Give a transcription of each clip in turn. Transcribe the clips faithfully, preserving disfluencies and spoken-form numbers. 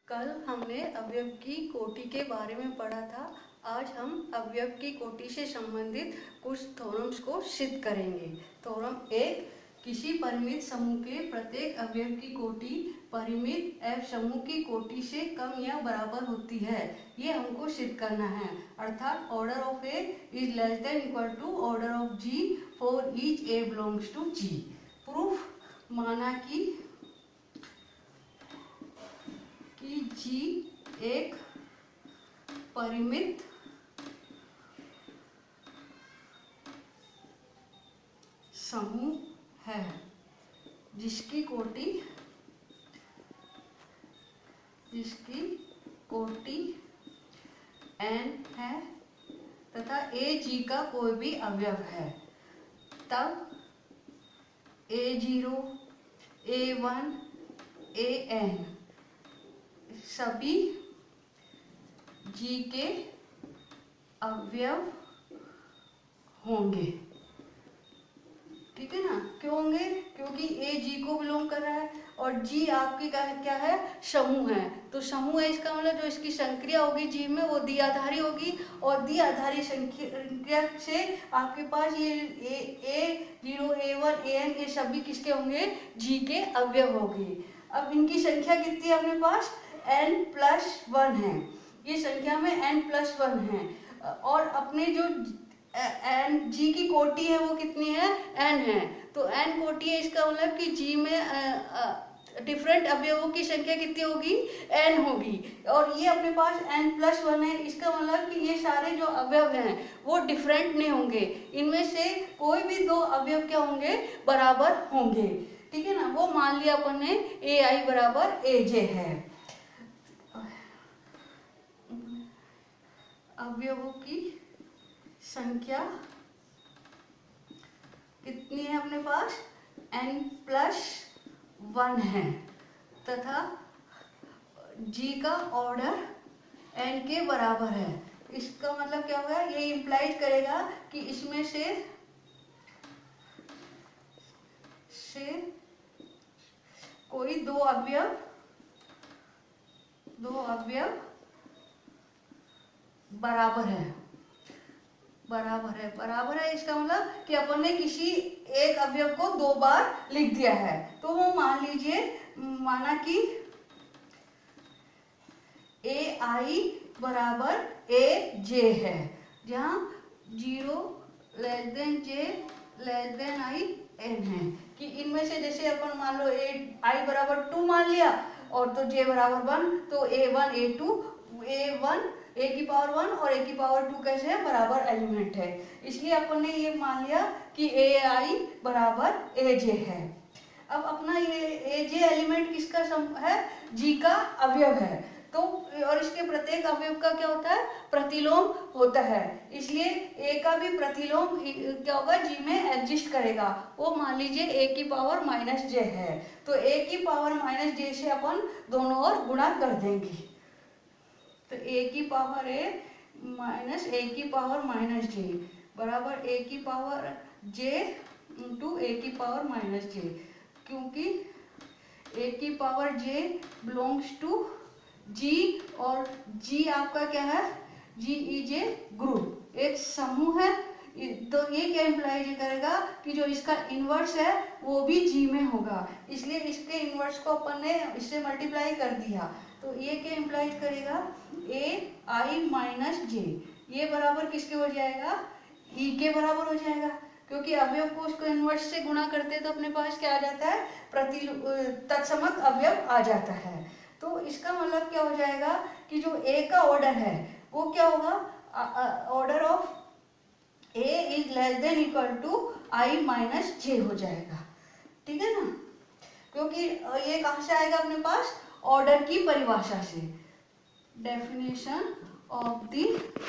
कल हमने अवयव की कोटि के बारे में पढ़ा था। आज हम अवयव की कोटि से संबंधित कुछ थ्योरम्स को सिद्ध करेंगे। थ्योरम एक, किसी परिमित समूह के प्रत्येक अवयव की कोटि परिमित एफ समूह की कोटि से कम या बराबर होती है, ये हमको सिद्ध करना है। अर्थात order of a is less than equal to order of g for each a belongs to g. Proof, माना कि कि जी एक परिमित समूह है जिसकी कोटि जिसकी कोटि n है तथा ए जी का कोई भी अवयव है, तब A zero, A one, A N सभी जी के अवयव होंगे। ठीक है ना? क्यों होंगे? क्योंकि ए जी को बिलोंग कर रहा है और जी आपकी क्या है? समूह है। तो समूह है, इसका मतलब जो इसकी संक्रिया होगी जी में वो द्विआधारी होगी और द्विआधारी संक्रिया से आपके पास ये a a zero, A one, A n ये सभी किसके होंगे? जी के अवयव होंगे। अब इनकी संख्या कितनी है अपने पास? n प्लस वन है। ये संख्या में n प्लस वन है और अपने जो n g की कोटि है वो कितनी है? n है। तो n कोटि है, इसका मतलब कि g में डिफरेंट अवयवों की संख्या कितनी होगी? n होगी। और ये अपने पास n प्लस वन है, इसका मतलब कि ये सारे जो अवयव हैं वो डिफरेंट नहीं होंगे। इनमें से कोई भी दो अवयव क्या होंगे? बराबर होंगे। ठीक है ना? वो मान लिया अपन ने ए आई बराबर ए जे है। अवयवों की संख्या कितनी है अपने पास? n प्लस वन है तथा g का ऑर्डर n के बराबर है। इसका मतलब क्या होगा? ये इंप्लाइज करेगा कि इसमें से से कोई दो अवयव दो अवयव बराबर है बराबर है बराबर है इसका मतलब कि अपन ने किसी एक अवयव को दो बार लिख दिया है। तो वो मान लीजिए, माना कि ए आई बराबर ए जे है, जहाँ zero less than j less than i n है। कि इनमें से जैसे अपन मान लो ए आई बराबर टू मान लिया और तो जे बराबर वन, तो a one a two a one a की पावर वन और ए की पावर टू कैसे है? बराबर एलिमेंट है। इसलिए अपन ने ये मान लिया कि ए आई बराबर ए जे है। अब अपना ये ए जे एलिमेंट किसका सम है? जी का अवयव है। तो और इसके प्रत्येक अवयव का क्या होता है? प्रतिलोम होता है। इसलिए ए का भी प्रतिलोम क्या होगा? जी में एग्जिस्ट करेगा। वो मान लीजिए ए की पावर माइनस जे है, तो ए की पावर माइनस जे से अपन दोनों ओर गुणा कर देंगे। तो a की पावर a माइनस ए की पावर माइनस जे बराबर a की पावर j इंटू ए की पावर माइनस जे, क्योंकि a की power j belongs to g और g आपका क्या है? g इज ए ग्रुप, एक समूह है। तो ये क्या इम्प्लाई करेगा कि जो इसका इनवर्स है वो भी g में होगा। इसलिए इसके इनवर्स को अपन ने इससे मल्टीप्लाई कर दिया। तो ये क्या इम्प्लाई करेगा? ए आई माइनस जे, ये बराबर किसके हो जाएगा? ई के बराबर हो जाएगा। क्योंकि अवयव को उसको इनवर्स से गुणा करते हैं तो अपने पास क्या आ जाता है? प्रति तत्समक अवयव आ जाता है। तो इसका मतलब क्या हो जाएगा कि जो ए का ऑर्डर है वो क्या होगा? Order of a is less than equal to i minus j हो जाएगा। ठीक है ना? क्योंकि ये कहाँ से आएगा अपने पास? ऑर्डर की परिभाषा से। Definition of the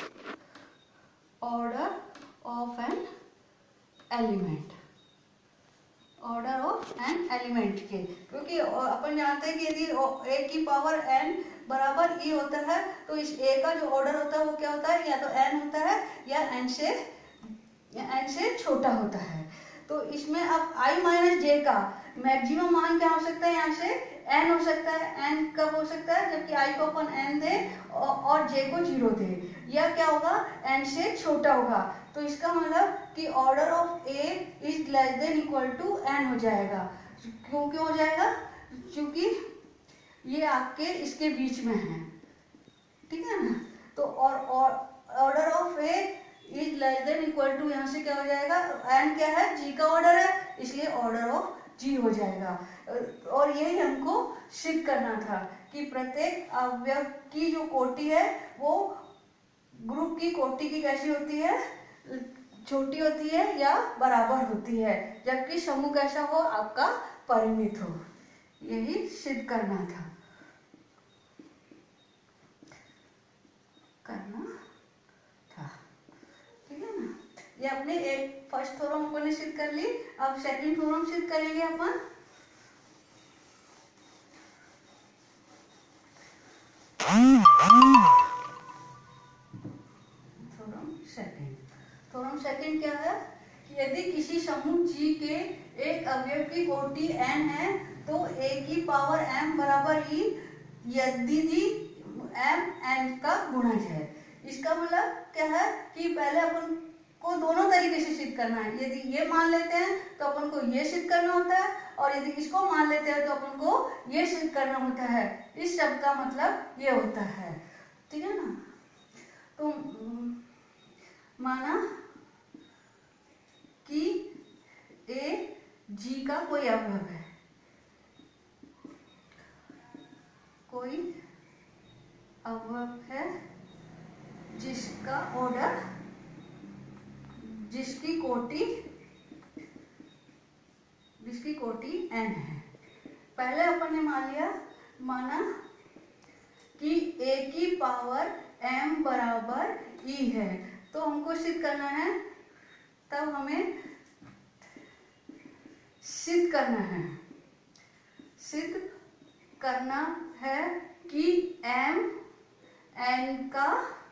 order of an element, order of an element के, क्योंकि अपन जानते हैं कि यदि ए की पावर n बराबर e होता है तो इस a का जो ऑर्डर होता है वो क्या होता है? या तो n होता है या n से या n से छोटा होता है। तो इसमें अब i माइनस जे का मैक्सिमम मान क्या हो सकता है, यहाँ से n हो सकता है। n कब हो सकता है, जबकि i को अपन n दे और j को जीरो दे, या क्या होगा n से छोटा होगा। तो इसका मतलब कि order of a is less than equal to n हो जाएगा। क्यों क्यों हो जाएगा, क्योंकि ये आपके इसके बीच में है, ठीक है ना। तो और order of a is less than equal to, यहाँ से क्या हो जाएगा, n क्या है, g का ऑर्डर है, इसलिए ऑर्डर ऑफ g हो जाएगा। और यही हमको सिद्ध करना था कि प्रत्येक अवयव की जो कोटि है वो ग्रुप की कोटि की कैसी होती है, छोटी होती है या बराबर होती है, जबकि समूह कैसा हो, आपका परिमित हो। यही सिद्ध करना था करना था ठीक है ना। ये अपने एक फर्स्ट थ्योरम अपन ने सिद्ध कर ली। अब सेकंड थ्योरम सिद्ध करेंगे अपन। थ्योरम सेकंड थ्योरम सेकंड क्या है कि यदि किसी समूह G के एक अवयव की कोटि n है तो a की पावर m बराबर e यदि m n का गुणज है। इसका मतलब क्या है कि पहले अपन को दोनों तरीके से सिद्ध करना है। यदि ये मान लेते हैं तो अपन को ये सिद्ध करना होता है, और यदि इसको मान लेते हैं तो अपन को ये सिद्ध करना होता है। इस शब्द का मतलब ये होता है, ठीक है ना। तो माना कि a G का कोई अवयव है, कोई अवयव है जिसका ऑर्डर, जिसकी कोटि जिसकी कोटि n है। पहले अपन ने मान लिया, माना कि a की पावर m बराबर e है, तो हमको सिद्ध करना है, तब हमें सिद्ध करना है सिद्ध करना है कि m n का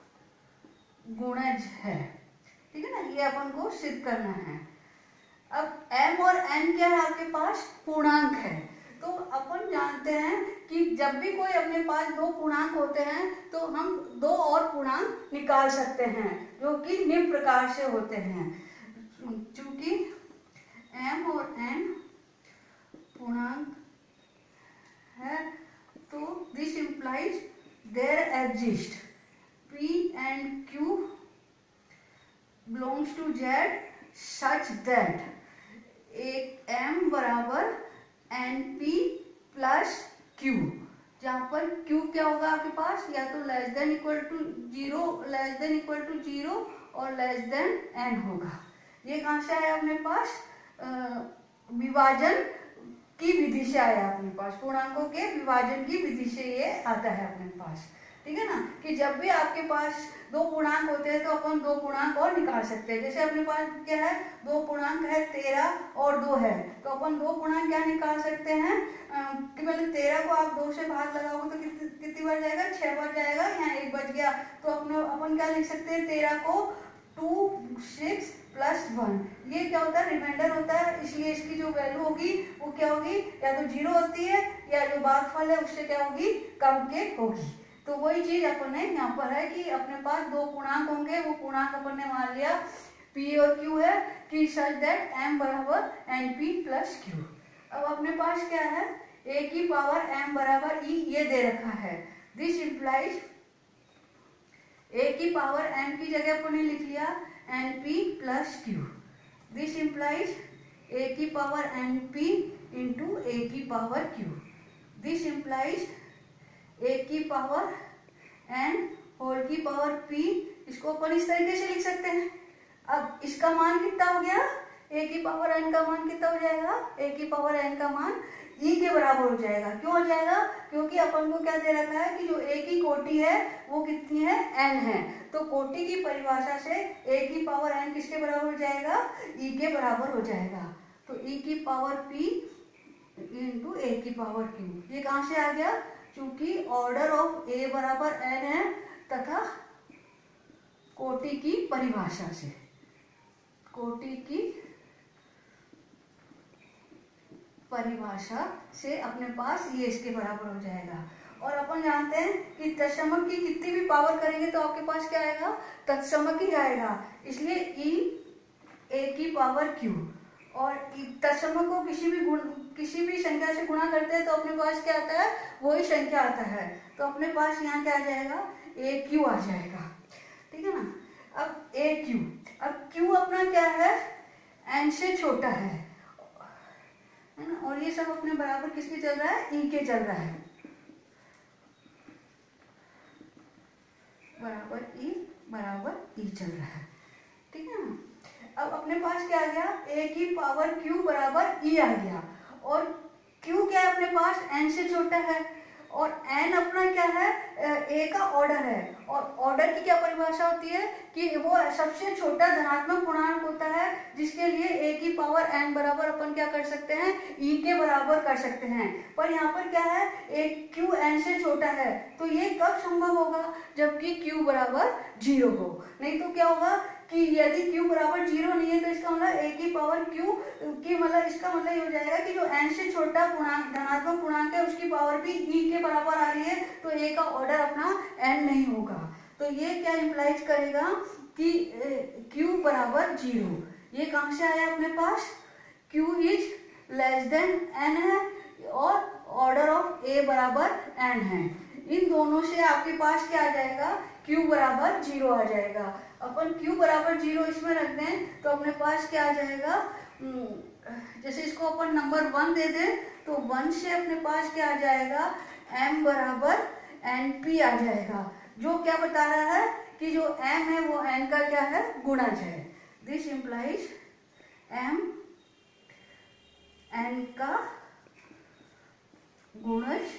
गुणज है, ठीक है ना। ये अपन को सिद्ध करना है। अब m और n क्या है, आपके पास पूर्णांक है। तो अपन जानते हैं कि जब भी कोई अपने पास दो पूर्णांक होते हैं तो हम दो और पूर्णांक निकाल सकते हैं, जो कि निम्न प्रकार से होते हैं। चूंकि m और n पूर्णांक है, तो this implies there exist p and q belongs to z such that एक m बराबर np प्लस q, जहाँ पर q क्या होगा आपके पास, या तो less than equal to zero, less than equal to zero और लेस देन n होगा। ये कहाँ से आया अपने पास, विभाजन की विधि से आया अपने पास, पूर्णांकों के विभाजन की विधि से ये आता है अपने पास, ठीक है ना। कि जब भी आपके पास दो पूर्णांक होते हैं तो अपन दो पूर्णांक और निकाल सकते हैं। जैसे अपने पास क्या है, दो पूर्णांक है तेरह और दो है, तो अपन दो पूर्णांक क्या निकाल सकते हैं कि मतलब तेरह को आप दो से भाग लगाओगे तो कितनी कितनी बार जाएगा, छह बार जाएगा, यहाँ एक बच गया। तो अपने अपन क्या लिख सकते हैं, तेरह को टू सिक्स प्लस वन, ये क्या होता है, रिमाइंडर होता है, इसलिए इसकी जो वैल्यू होगी वो क्या होगी, या तो जीरो होती है या जो भागफल है उससे क्या होगी, कम के होगी। तो वही चीज अपन ने यहाँ पर है कि अपने पास दो पूर्णांक होंगे, वो पूर्णांक अपन ने मान लिया p और q है कि सच दैट m बराबर np प्लस q। अब अपने पास क्या है, a की पावर m बराबर e ये दे रखा है। दिस इंप्लाइज a की पावर m की जगह अपन ने लिख लिया np plus q। This implies a की पावर np इंटू a की power q। This implies a की पावर n होल की पावर p। इसको अपन इस तरीके से लिख सकते हैं। अब इसका मान कितना हो गया, a की पावर n का मान कितना हो जाएगा, a की पावर n का मान e के बराबर हो जाएगा। क्यों हो जाएगा, क्योंकि अपन को क्या दे रखा है कि जो a की कोटि है वो कितनी है, n है। तो कोटि की परिभाषा से a की पावर n किसके बराबर हो जाएगा, e के बराबर हो जाएगा। तो e की पावर p इंटू a की पावर q, ये कहाँ से आ गया, क्योंकि ऑर्डर ऑफ a बराबर n है तथा कोटि की परिभाषा से, कोटि की परिभाषा से अपने पास ये इसके बराबर हो जाएगा। और अपन जानते हैं कि तत्समक की कितनी भी पावर करेंगे तो आपके पास क्या आएगा, तत्समक ही आएगा। इसलिए ई ए की पावर क्यू, और तत्समक को किसी भी गुण किसी भी संख्या से गुणा करते हैं तो अपने पास क्या आता है, वही संख्या आता है। तो अपने पास यहाँ क्या आ जाएगा, ए क्यू आ जाएगा। ठीक है ना। अब ए क्यू, अब क्यू अपना क्या है, एन से छोटा है, है ना। और ये सब अपने बराबर किसके चल रहा है, ई के चल रहा है, बराबर ई बराबर ई चल रहा है। ठीक है ना। अब अपने पास क्या आ गया, a की पावर q बराबर e आ गया। और q क्या है अपने पास, n से छोटा है, और n अपना क्या है, a का ऑर्डर है। और ऑर्डर की क्या परिभाषा होती है कि वो सबसे छोटा धनात्मक पूर्णांक होता है, जिसके लिए a की पावर n बराबर अपन क्या कर सकते हैं, e के बराबर कर सकते हैं। पर यहाँ पर क्या है, एक q n से छोटा है, तो ये कब संभव होगा, जबकि q बराबर जीरो हो। नहीं तो क्या होगा कि यदि q बराबर जीरो नहीं है तो इसका मतलब a की पावर q की मतलब इसका मतलब ये हो जाएगा कि जो n से छोटा पूर्णांक धनात्मक पूर्णांक है उसकी पावर भी e के बराबर आ रही है, तो a का ऑर्डर अपना n नहीं होगा। तो ये क्या इम्प्लाइज करेगा कि q बराबर जीरो। ये कहाँ से आया अपने पास, q is less than n है और ऑर्डर ऑफ a बराबर n है। इन दोनों से आपके पास क्या आ जाएगा, q बराबर जीरो आ जाएगा। अपन q बराबर जीरो इसमें रख दें तो अपने पास क्या आ जाएगा, जैसे इसको अपन नंबर वन दे दें तो वन से अपने पास क्या आ जाएगा, m बराबर np आ जाएगा, जो क्या बता रहा है कि जो m है वो n का क्या है, गुणज है। दिस इम्प्लाइज m n का गुणज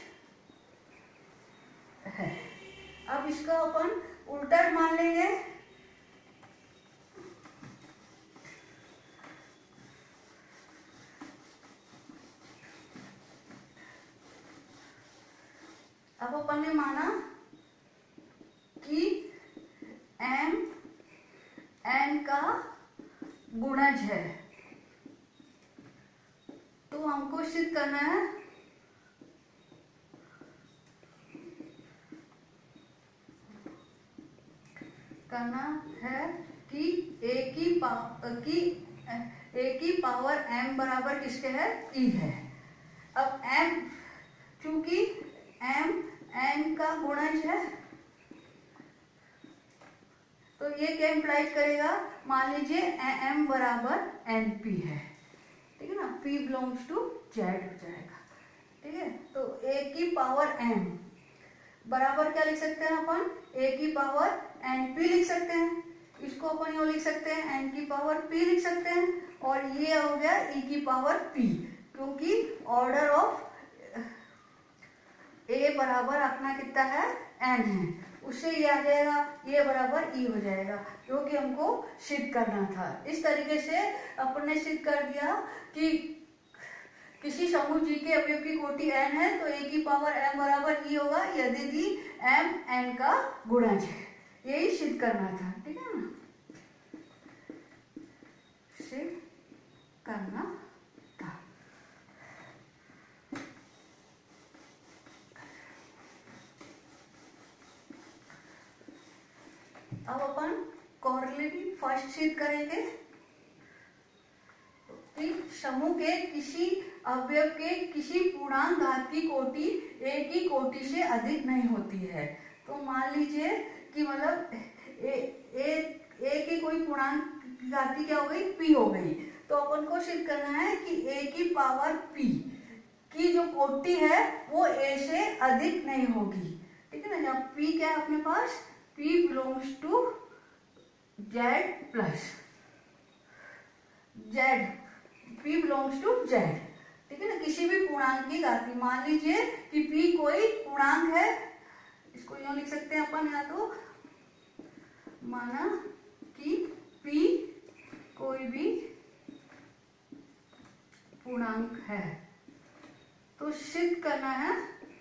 है। अब इसका अपन उल्टा मान लेंगे, अब अपन ने माना कि m n का गुणज है, तो हमको सिद्ध करना है करना है कि a की पावर की a की पावर m बराबर किसके है, e है। अब m क्योंकि m n का गुणज है तो ये क्या इम्प्लाइज करेगा, मान लीजिए m बराबर np है, ठीक है ना, p बिलोंग्स टू z हो जाएगा। ठीक है, तो a की पावर m बराबर क्या लिख सकते हैं अपन, a की पावर np लिख सकते हैं, इसको अपन यूँ लिख सकते हैं n की पावर p लिख सकते हैं, और ये हो गया e की पावर p, क्योंकि ऑर्डर ऑफ a बराबर अपना कितना है, n है, उससे ये आ जाएगा, ये बराबर e हो जाएगा, जो कि हमको सिद्ध करना था। इस तरीके से अपन ने सिद्ध कर दिया कि किसी समूह G के अवयव की कोटि n है तो a की पावर m बराबर e होगा यदि m n का गुणज है। यही सिद्ध करना था, ठीक है ना, सिद्ध करना था। अब अपन कोरिलेटिव फर्स्ट सिद्ध करेंगे कि समूह के किसी अवयव के किसी पूर्णांक घात की कोटि a की कोटि से अधिक नहीं होती है। तो मान लीजिए कि मतलब a, a, a की कोई पूर्णांक घाती क्या हो गई, p हो गई, तो अपन को सिद्ध करना है कि a की पावर p की जो कोटि है वो a से अधिक नहीं होगी। ठीक है ना, जब p क्या है अपने पास, p belongs to z plus z, p belongs to z। ठीक है ना, किसी भी पूर्णांक की घाती, मान लीजिए कि p कोई पूर्णांक है, इसको यूँ लिख सकते हैं अपन, या तो माना कि p कोई भी पूर्णांक है, तो सिद्ध करना है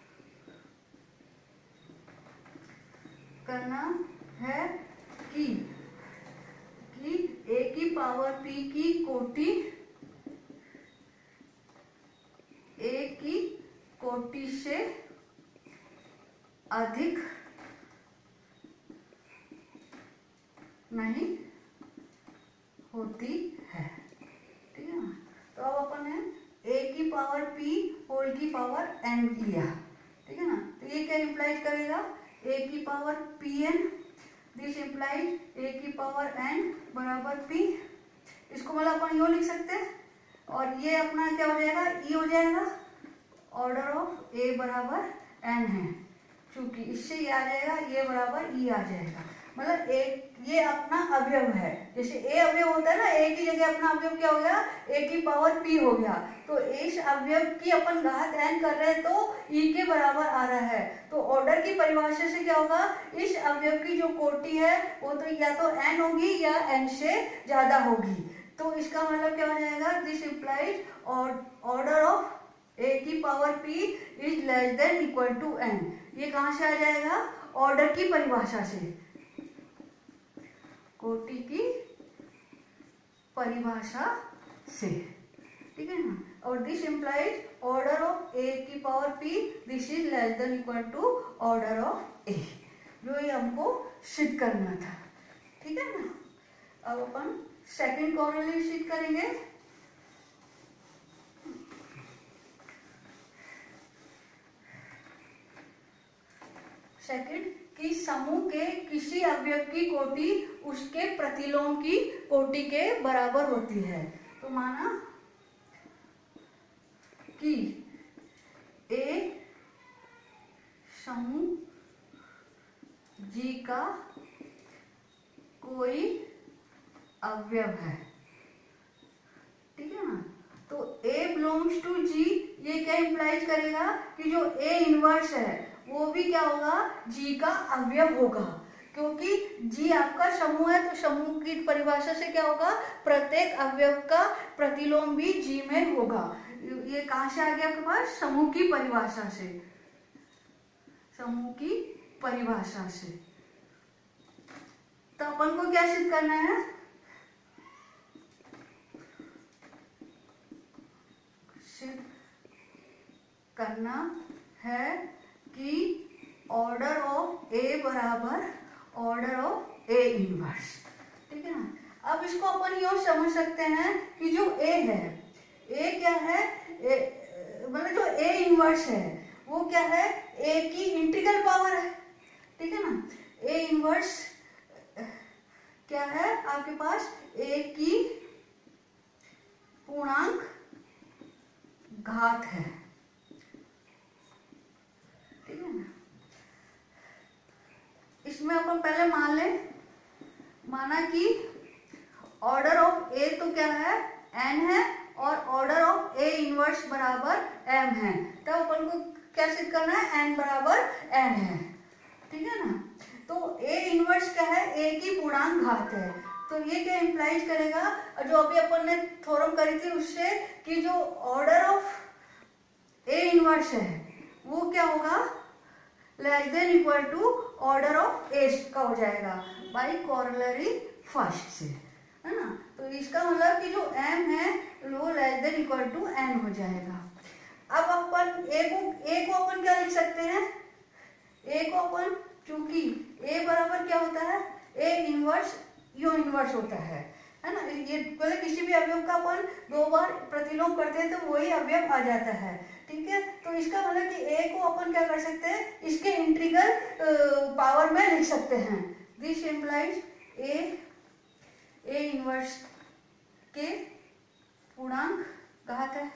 करना है कि कि a की पावर p की कोटि नहीं होती है। ठीक है ना। तो अब अपन ने a की पावर p होल की पावर n लिया। ठीक है ना। तो ये क्या इम्प्लाइज करेगा, a की power pn, this implies a की पावर n बराबर p। इसको मतलब अपन यूँ लिख सकते हैं, और ये अपना क्या हो जाएगा, e हो जाएगा। ऑर्डर ऑफ a बराबर n है, क्योंकि इससे ये आ जाएगा, ये बराबर e आ जाएगा। मतलब एक ये अपना अवयव है। जैसे a अवयव होता है ना, a की जगह अपना अवयव क्या हो गया, a की पावर p हो गया। तो इस अवयव की अपन घात n कर रहे हैं तो e के बराबर आ रहा है। तो ऑर्डर की परिभाषा से क्या होगा, इस अवयव की जो कोटि है वो तो या तो n होगी या n से ज्यादा होगी। तो इसका मतलब क्या हो जाएगा, this implies order of a की power p is less than equal to n। ये कहाँ से आ जाएगा, ऑर्डर की परिभाषा से, कोटि की परिभाषा से। ठीक है ना। और this implies order of a की power p, this is less than equal to order of a, जो ये हमको सिद्ध करना था। ठीक है ना। अब अपन सेकंड कॉरोलरी सिद्ध करेंगे। सेकंड कि समूह के किसी अवयव की कोटि उसके प्रतिलोम की कोटि के बराबर होती है। तो माना कि A समूह G का कोई अवयव है। ठीक है ना। तो A बिलोंग्स टू G, ये क्या इम्प्लाइज करेगा कि जो A इनवर्स है वो भी क्या होगा, G का अवयव होगा। क्योंकि G आपका समूह है, तो समूह की परिभाषा से क्या होगा, प्रत्येक अवयव का प्रतिलोम भी G में होगा। ये कहाँ से आ गया आपके पास, समूह की परिभाषा से, समूह की परिभाषा से। तो अपन को क्या सिद्ध करना है, सिद्ध करना है कि ऑर्डर ऑफ A बराबर ऑर्डर ऑफ A इनवर्स। ठीक है ना। अब इसको अपन यूँ समझ सकते हैं कि जो A है, A क्या है, मतलब जो A इनवर्स है वो क्या है, A की इंटीग्रल पावर है। ठीक है ना। A इनवर्स क्या है आपके पास, A की पूर्णांक घात है। ठीक है ना। इसमें अपन पहले मान लें, माना कि ऑर्डर ऑफ A तो क्या है, n है, और ऑर्डर ऑफ A इनवर्स बराबर m है। तब अपन को क्या सिद्ध करना है, n बराबर n है। ठीक है ना। तो A इनवर्स क्या है, A की पूर्णांक घात है। तो ये क्या इम्प्लाइज करेगा, जो अभी अपन ने थ्योरम करी थी उससे, कि जो ऑर्डर ऑफ A इनवर्स है वो क्या होगा, less than equal to order of A का हो जाएगा बाई कॉरोलरी फर्स्ट से, है ना। तो इसका मतलब कि जो m है वो less than equal to n हो जाएगा। अब अपन a को a को अपन क्या लिख सकते हैं, a को अपन, चूंकि a बराबर क्या होता है, a इनवर्स यू इनवर्स होता है, है ना। ये पहले किसी भी अवयव का अपन दो बार प्रतिलोम करते हैं तो वही अवयव आ जाता है। ठीक है। तो इसका मतलब कि a को अपन क्या कर सकते हैं, इसके इंटीग्रल पावर में लिख सकते हैं। This implies a a inverse के पूर्णांक घात है।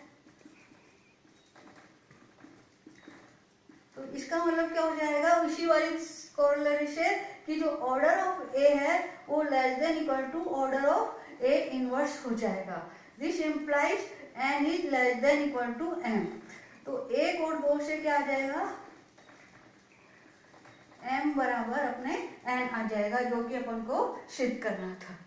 तो इसका मतलब क्या हो जाएगा, उसी वाली कॉरोलरी से, कि जो ऑर्डर ऑफ A है वो less than equal to order of A inverse हो जाएगा। This implies n is less than equal to m। तो एक और दो से क्या आ जाएगा, m बराबर अपने n आ जाएगा, जो कि अपन को सिद्ध करना था।